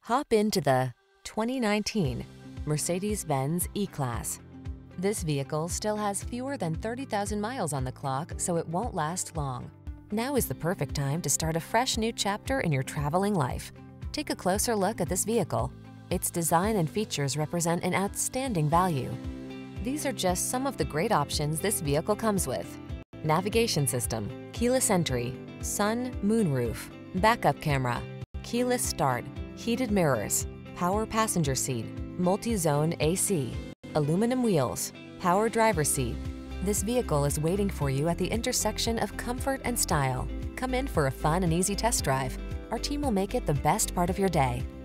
Hop into the 2019 Mercedes-Benz E-Class. This vehicle still has fewer than 30,000 miles on the clock, so it won't last long. Now is the perfect time to start a fresh new chapter in your traveling life. Take a closer look at this vehicle. Its design and features represent an outstanding value. These are just some of the great options this vehicle comes with: navigation system, keyless entry, sun, moonroof, backup camera, keyless start, heated mirrors, power passenger seat, multi-zone AC, aluminum wheels, power driver's seat. This vehicle is waiting for you at the intersection of comfort and style. Come in for a fun and easy test drive. Our team will make it the best part of your day.